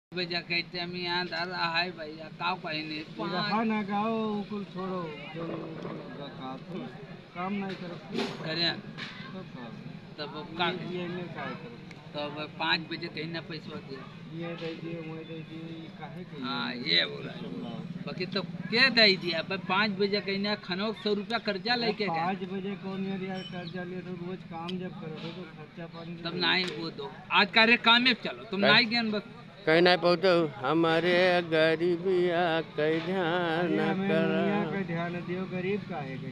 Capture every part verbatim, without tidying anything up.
बजा कहते हम यहाँ दादा हाय भैया काव कहीं नहीं रहा ना गाओ कुल छोड़ो जो काम नहीं करो करें तब का ये ने काय करो तब पाँच बजे कहीं ना पैसा दिया ये दे दिए मोए दे दिए काहे के हाँ ये बोला बाकी तो क्या दे दिया भाई पाँच बजे कहीं ना खनोक सौ रुपया कर्जा लेके गए पाँच बजे कौन यार कर्जा लिए तो रोज काम जब करो तो खर्चा पानी तब नहीं वो दो आज कार्य काम में चलो तुम नहीं ज्ञान बस कहीं नहीं पहुँचो हमारे गरीबिया कई ध्यान कर ध्यान दियो गरीब का है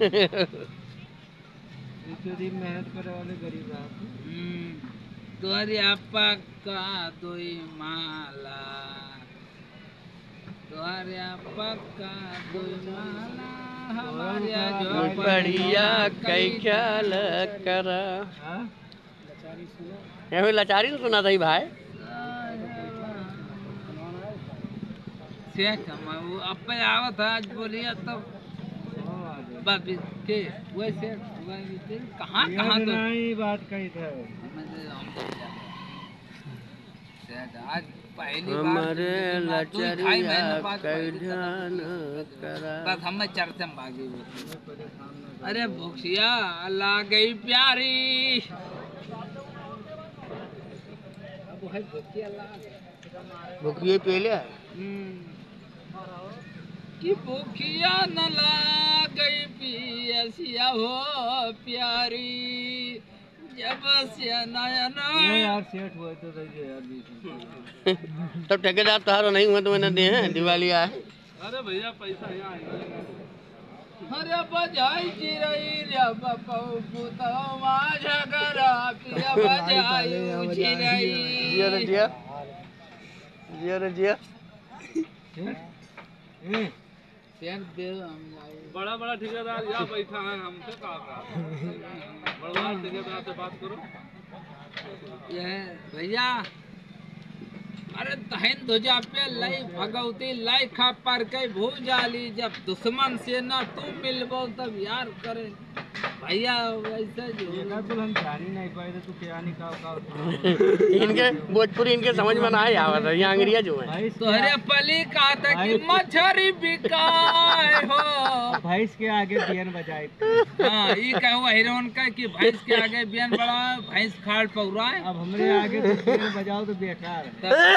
गरीब मेहनत करे वाले गरीब रहा तोरी आपा का दोई माला तोरी आपा का दोई माला हमारे जो बढ़िया कई ख्याल करा ये लाचारी तो सुना था ही भाई वो अब आवत आज बोलिए तो बात के वैसे कहाँ कहाँ तो नहीं बात कही था आज पहली बार हमारे लाचारिया कई ध्यान करा बस हम चर्चा में भागी अरे भूखिया अल्लाह गई प्यारी अब है भूखिया भूखिए पहले कि भूखिया न गई पियसिया हो प्यारी जब से नयन यार सेठ हुए तो दे यार तब ठेकेदार तारो नहीं हुआ तो मैंने दे हैं दिवाली आए अरे भैया पैसा यहाँ अरे बजाई चिरई रे बपौ पुतो माझा गरा पिया बजाई चिरई जिया रे जिया जिया रे जिया बड़ा बड़ा ठेकेदार यहाँ बैठा है हमसे कहा बड़ा बड़ा ठेकेदार से बात करो ये भैया अरे तहन ध्वजा पे लई भगवती लाई खा पर के भूजाली जब दुश्मन से ना तू मिलबो तब यार करे भैया वैसे जो तो हम जान ही नहीं पाए तू क्या निकाल का इनके भोजपुरी इनके समझ में ना आया हुआ था ये अंग्रेजी जो है तोहरे पली कहा था कि मछरी बिकाए हो भैंस के आगे बियन बजाए हाँ ये कहो हीरोन का कि भैंस के आगे बियन बड़ा भैंस खाड़ पौरा है अब हमरे आगे तो बियन बजाओ तो बेकार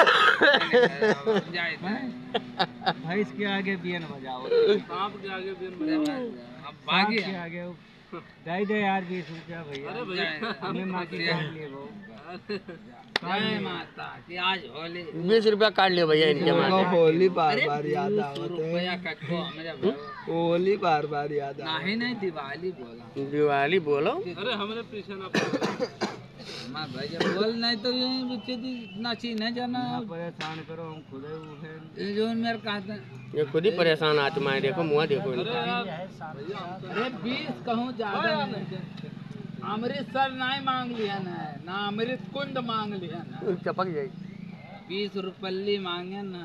जाए भैंस के आगे बियन बजाओ सांप के आगे बियन बजाओ अब बागी के आगे दे दे यार बीस रुपया भैया अरे भैया हमें माँ की काट लिए वो जय माता कि आज होली बीस रुपया काट लियो भैया इनके माथे होली बार बार याद आवत रुपया कटको हमारे होली बार बार याद नहीं नहीं दिवाली बोला दिवाली बोलो अरे हमरे पीछे ना मां भैया बोल नहीं तो ये बच्चे दी नाची नहीं जाना परेशान करो हम खुद ही ये जो मेरे कहते ये खुद ही परेशान आत्मा है देखो मुँह देखो अरे बीस कहूँ ज्यादा अमृतसर नहीं मांग लिया ना ना अमृत कुंड मांग लिया ना चपक जाए बीस रुपये मांगे ना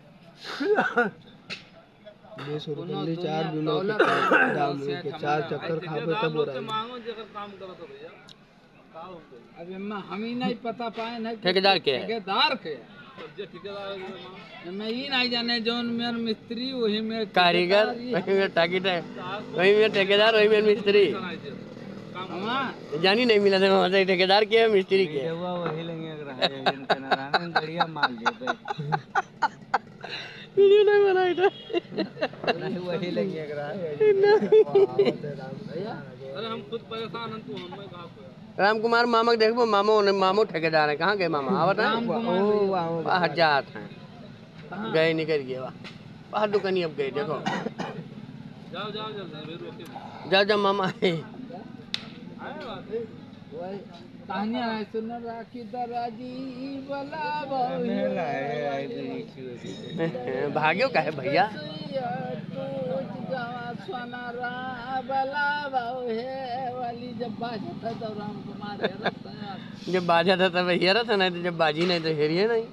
बीस रुपये चार बिलो के चार चक्कर खावे तब हो रहा है अभी हम ही नहीं पता पाए ना ठेकेदार के ठेकेदार के मैं ये नहीं जाने जोन मेरे मिस्त्री वही में कारीगर वही में टाकिट है वही में ठेकेदार वही में मिस्त्री जानी नहीं मिला था वहाँ से ठेकेदार के मिस्त्री के वही लेंगे बढ़िया माल दे वीडियो नहीं बनाई था नहीं वही लेंगे अरे हम खुद परेशान हैं तू हमें कहाँ राम कुमार मामा देखो मामो मामो ठेकेदार है कहाँ गए मामा आवत है बाहर जात हैं गए निकल गए वाह बाहर दुकानी अब गए देखो जाओ जाओ जल्दी जाओ जाओ मामा कहानियां सुन राखी दराजी बला भाग्यो का है भैया जब बाजा था तो राम कुमार जब बाजा था तब हेरा था नहीं तो जब बाजी नहीं तो हेरिए नहीं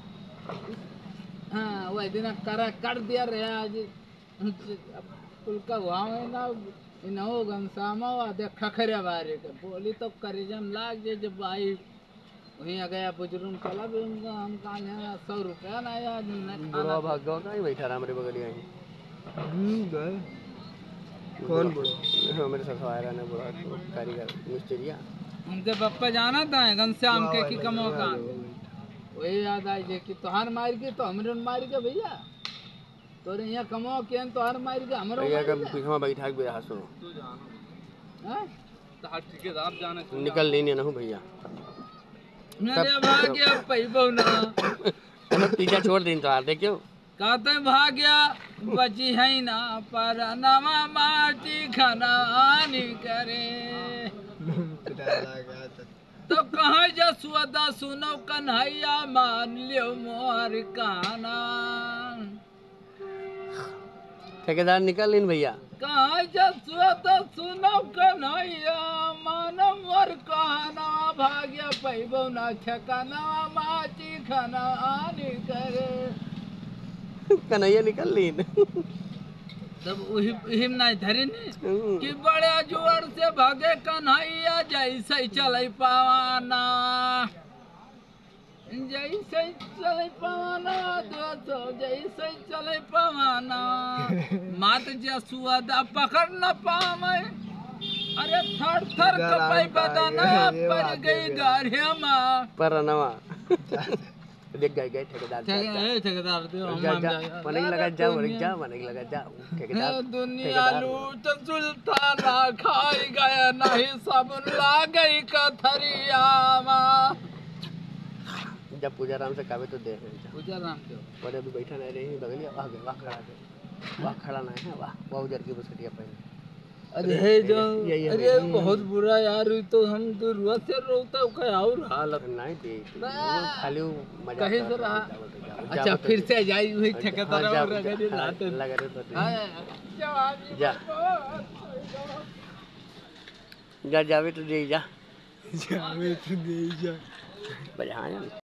हाँ वही दिन करा कर दिया रहे आज उनका वहाँ ना इन्हो गंसामा दे खखरे बारे के बोली तो करिजन लाग जे जब आई वहीं आ गया बुजुर्ग चला भी उनका हम कहा है सौ रुपया ना यार बुढ़वा भाग गया था ही बैठा रहा मेरे बगल में हम्म गए कौन बुढ़वा हाँ, मेरे साथ आया ना बुढ़ा तो कारीगर मिस्त्रिया उनके पप्पा जाना था घनश्याम के की कमो का वही याद आई जे कि तोहार मार के तो हमरे मार के भैया तोरे यहाँ कमो के तोहार मार के हमरो भैया का पीछे बैठा के बेरा सुनो हैं तोहार ठेकेदार जाने निकल लेने ना हूँ भैया मेरे भाग्य पैबो ना पीछा छोड़ दें तो आ देखियो कहते भाग्य बची है ना पर नवा माटी खनानी करे तो कहाँ जसवदा सुनो कन्हैया मान लियो मोर काना ठेकेदार निकल लेन भैया कहाँ जसवदा सुनो कन्हैया मान मोर काना भाग्य पैबो ना ठेकाना माटी खनानी करे कन्हैया निकल लेन तब वही वही नहीं धरे ने कि बड़े जोर से भागे कन्हैया जैसे चले पावाना जैसे चले पावाना दोस्तों जैसे चले पावाना मात जसुदा पकड़ न पावे अरे थर थर कपाई बदना पर गई गाड़िया माँ पर नवा देख गए गए ठेकेदार ठेकेदार दे जा जा मने लगा जा मने जा मने लगा जा ठेकेदार दुनिया लूट सुल्ताना खाई गया नहीं सब ला गई कथरिया जब पूजा राम से कावे तो दे पूजा राम के पर अभी बैठा नहीं रही बगलिया आ गए वाह खड़ा है वाह खड़ा नहीं है वाह वाह उधर की बसटिया पहले अरे है जो अरे बहुत बुरा यार तो हम तो रुआ से रोता का और हालत नहीं दे खाली मजा कहीं से रहा अच्छा फिर से जाई हुई ठेकेदार और लगा दे लाते लगा दे तो जा जा जावे तो दे जा जावे तो दे जा बजा